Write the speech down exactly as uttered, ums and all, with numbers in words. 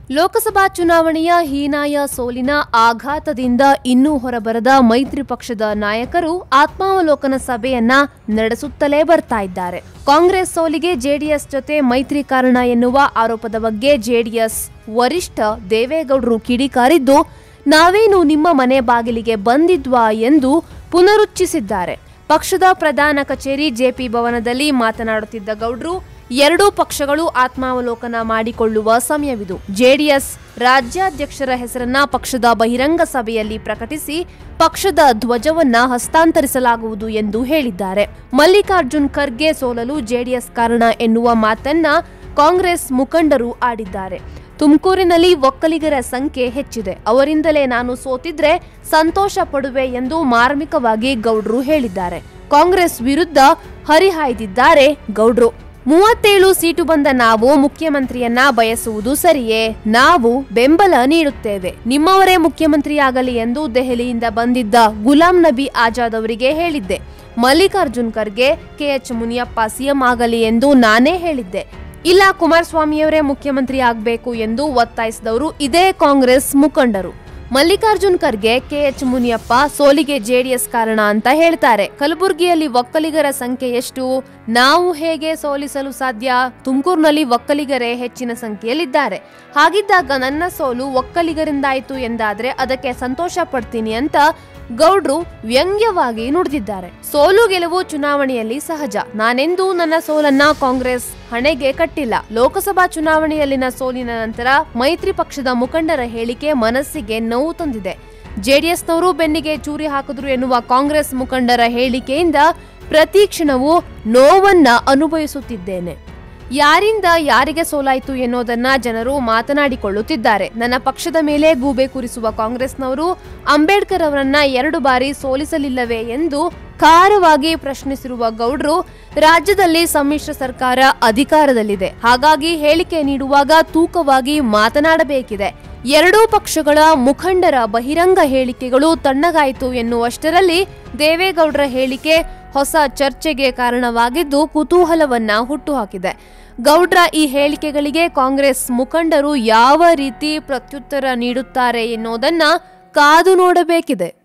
ಲೋಕಸಭಾ ಚುನಾವಣೆಯ ಹೀನಾಯ ಸೋಲಿನ ಆಘಾತದಿಂದ ಇನ್ನೂ ಹೊರಬರದ ಮೈತ್ರಿ ಪಕ್ಷದ ನಾಯಕರು ಆತ್ಮಾವಲೋಕನ ಸಭೆಯನ್ನ ನಡೆಸುತ್ತಲೇ ಬರ್ತಾ ಇದ್ದಾರೆ. ಕಾಂಗ್ರೆಸ್ ಸೋಲಿಗೆ ಜೆಡಿಎಸ್ ಜೊತೆ ಮೈತ್ರಿ ಕಾರಣ ಎನ್ನುವ ಆರೋಪದ ಬಗ್ಗೆ ಜೆಡಿಎಸ್ ವರಿಷ್ಠ ದೇವೇಗೌಡರು ಕಿಡಿಕಾರಿದ್ದು, ನಾವೇನು ನಿಮ್ಮ ಮನೆ ಬಾಗಿಲಿಗೆ ಬಂದಿದ್ವಾ ಎಂದು ಪುನರುಚ್ಚರಿಸಿದ್ದಾರೆ. ಪಕ್ಷದ ಪ್ರಧಾನ ಕಚೇರಿ ಜೆಪಿ ಭವನದಲ್ಲಿ ಮಾತನಾಡುತ್ತಿದ್ದ ಗೌಡ್ರು, ಎರಡೂ ಪಕ್ಷಗಳು ಆತ್ಮಾವಲೋಕನ ಮಾಡಿಕೊಳ್ಳುವ ಸಮಯವಿದು. ಜೆಡಿಎಸ್ ರಾಜ್ಯಾಧ್ಯಕ್ಷರ ಹೆಸರನ್ನ ಪಕ್ಷದ ಬಹಿರಂಗ ಸಭೆಯಲ್ಲಿ ಪ್ರಕಟಿಸಿ ಪಕ್ಷದ ಧ್ವಜವನ್ನ ಹಸ್ತಾಂತರಿಸಲಾಗುವುದು ಎಂದು ಹೇಳಿದ್ದಾರೆ. ಮಲ್ಲಿಕಾರ್ಜುನ್ ಖರ್ಗೆ ಸೋಲಲು ಜೆಡಿಎಸ್ ಕಾರಣ ಎನ್ನುವ ಮಾತನ್ನ ಕಾಂಗ್ರೆಸ್ ಮುಖಂಡರು ಆಡಿದ್ದಾರೆ. ತುಮಕೂರಿನಲ್ಲಿ ಒಕ್ಕಲಿಗರ ಸಂಖ್ಯೆ ಹೆಚ್ಚಿದೆ, ಅವರಿಂದಲೇ ನಾನು ಸೋತಿದ್ರೆ ಸಂತೋಷ ಪಡುವೆ ಎಂದು ಮಾರ್ಮಿಕವಾಗಿ ಗೌಡ್ರು ಹೇಳಿದ್ದಾರೆ. ಕಾಂಗ್ರೆಸ್ ವಿರುದ್ಧ ಹರಿಹಾಯ್ದಿದ್ದಾರೆ ಗೌಡ್ರು. ಮೂವತ್ತೇಳು ಸೀಟು ಬಂದ ನಾವು ಮುಖ್ಯಮಂತ್ರಿಯನ್ನ ಬಯಸುವುದು ಸರಿಯೇ? ನಾವು ಬೆಂಬಲ ನೀಡುತ್ತೇವೆ, ನಿಮ್ಮವರೇ ಮುಖ್ಯಮಂತ್ರಿಯಾಗಲಿ ಎಂದು ದೆಹಲಿಯಿಂದ ಬಂದಿದ್ದ ಗುಲಾಂ ನಬಿ ಆಜಾದ್ ಅವರಿಗೆ ಹೇಳಿದ್ದೆ. ಮಲ್ಲಿಕಾರ್ಜುನ್ ಖರ್ಗೆ, ಕೆಎಚ್ ಮುನಿಯಪ್ಪ ಸಿಎಂ ಆಗಲಿ ಎಂದು ನಾನೇ ಹೇಳಿದ್ದೆ. ಇಲ್ಲ, ಕುಮಾರಸ್ವಾಮಿಯವರೇ ಮುಖ್ಯಮಂತ್ರಿ ಆಗಬೇಕು ಎಂದು ಒತ್ತಾಯಿಸಿದವರು ಇದೇ ಕಾಂಗ್ರೆಸ್ ಮುಖಂಡರು. ಮಲ್ಲಿಕಾರ್ಜುನ್ ಖರ್ಗೆ, ಕೆಎಚ್ ಮುನಿಯಪ್ಪ ಸೋಲಿಗೆ ಜೆಡಿಎಸ್ ಕಾರಣ ಅಂತ ಹೇಳ್ತಾರೆ. ಕಲಬುರಗಿಯಲ್ಲಿ ಒಕ್ಕಲಿಗರ ಸಂಖ್ಯೆ ಎಷ್ಟು? ನಾವು ಹೇಗೆ ಸೋಲಿಸಲು ಸಾಧ್ಯ? ತುಮಕೂರಿನಲ್ಲಿ ಒಕ್ಕಲಿಗರೇ ಹೆಚ್ಚಿನ ಸಂಖ್ಯೆಯಲ್ಲಿದ್ದಾರೆ. ಹಾಗಿದ್ದಾಗ ನನ್ನ ಸೋಲು ಒಕ್ಕಲಿಗರಿಂದಾಯಿತು ಎಂದಾದ್ರೆ ಅದಕ್ಕೆ ಸಂತೋಷ ಪಡ್ತೀನಿ ಅಂತ ಗೌಡ್ರು ವ್ಯಂಗ್ಯವಾಗಿ ನುಡಿದಿದ್ದಾರೆ. ಸೋಲು ಗೆಲುವು ಚುನಾವಣೆಯಲ್ಲಿ ಸಹಜ. ನಾನೆಂದೂ ನನ್ನ ಸೋಲನ್ನ ಕಾಂಗ್ರೆಸ್ ಹಣೆಗೆ ಕಟ್ಟಿಲ್ಲ. ಲೋಕಸಭಾ ಚುನಾವಣೆಯಲ್ಲಿನ ಸೋಲಿನ ನಂತರ ಮೈತ್ರಿ ಪಕ್ಷದ ಮುಖಂಡರ ಹೇಳಿಕೆ ಮನಸ್ಸಿಗೆ ನೋವು ತಂದಿದೆ. ಜೆಡಿಎಸ್ನವರು ಬೆನ್ನಿಗೆ ಚೂರಿ ಹಾಕಿದ್ರು ಎನ್ನುವ ಕಾಂಗ್ರೆಸ್ ಮುಖಂಡರ ಹೇಳಿಕೆಯಿಂದ ಪ್ರತಿ ಕ್ಷಣವೂ ನೋವನ್ನ ಅನುಭವಿಸುತ್ತಿದ್ದೇನೆ. ಯಾರಿಂದ ಯಾರಿಗೆ ಸೋಲಾಯಿತು ಎನ್ನುವುದನ್ನ ಜನರು ಮಾತನಾಡಿಕೊಳ್ಳುತ್ತಿದ್ದಾರೆ. ನನ್ನ ಪಕ್ಷದ ಮೇಲೆ ಗೂಬೆ ಕೂರಿಸುವ ಕಾಂಗ್ರೆಸ್ನವರು ಅಂಬೇಡ್ಕರ್ ಅವರನ್ನ ಎರಡು ಬಾರಿ ಸೋಲಿಸಲಿಲ್ಲವೇ ಎಂದು ಖಾರವಾಗಿ ಪ್ರಶ್ನಿಸಿರುವ ಗೌಡ್ರು, ರಾಜ್ಯದಲ್ಲಿ ಸಮ್ಮಿಶ್ರ ಸರ್ಕಾರ ಅಧಿಕಾರದಲ್ಲಿದೆ, ಹಾಗಾಗಿ ಹೇಳಿಕೆ ನೀಡುವಾಗ ತೂಕವಾಗಿ ಮಾತನಾಡಬೇಕಿದೆ. ಎರಡೂ ಪಕ್ಷಗಳ ಮುಖಂಡರ ಬಹಿರಂಗ ಹೇಳಿಕೆಗಳು ತಣ್ಣಗಾಯಿತು ಎನ್ನುವಷ್ಟರಲ್ಲಿ ದೇವೇಗೌಡರ ಹೇಳಿಕೆ ಹೊಸ ಚರ್ಚೆಗೆ ಕಾರಣವಾಗಿದ್ದು ಕುತೂಹಲವನ್ನ ಹುಟ್ಟುಹಾಕಿದೆ. ಗೌಡ್ರ ಈ ಹೇಳಿಕೆಗಳಿಗೆ ಕಾಂಗ್ರೆಸ್ ಮುಖಂಡರು ಯಾವ ರೀತಿ ಪ್ರತ್ಯುತ್ತರ ನೀಡುತ್ತಾರೆ ಎನ್ನುವುದನ್ನ ಕಾದು ನೋಡಬೇಕಿದೆ.